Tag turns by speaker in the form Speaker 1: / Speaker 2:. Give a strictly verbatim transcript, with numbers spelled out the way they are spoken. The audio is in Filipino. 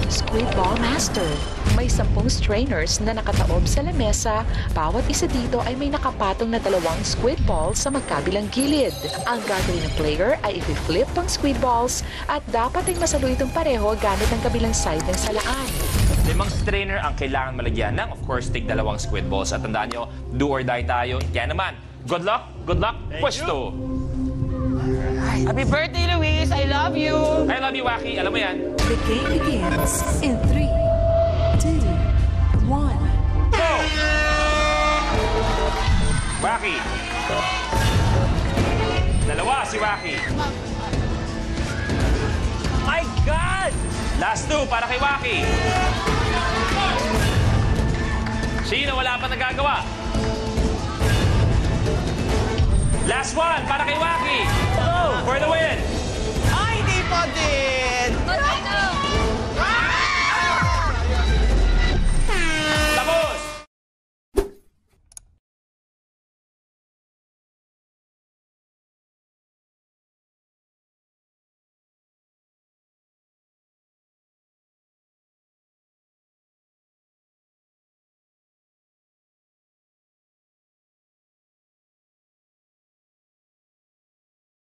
Speaker 1: Squid Ball Master. May sampung strainers na nakataob sa lamesa. Bawat isa dito ay may nakapatong na dalawang squid balls sa magkabilang gilid. Ang gagawin ng player ay i-flip ang squid balls at dapat ay masalo itong pareho gamit ang kabilang side ng salaan.
Speaker 2: Limang strainer ang kailangan malagyan ng, of course, tig dalawang squid balls. At tandaan nyo, do or die tayo. Yan naman. Good luck, good luck, pwesto!
Speaker 3: Happy birthday, Luis! I love you!
Speaker 2: I love you, Waki. Alam mo yan.
Speaker 4: The game begins in three, two, one.
Speaker 2: Go! Waki. Dalawa si Waki. My God! Last two para kay Waki. Sino wala pa nagagawa? Last one para kay Waki. For the win.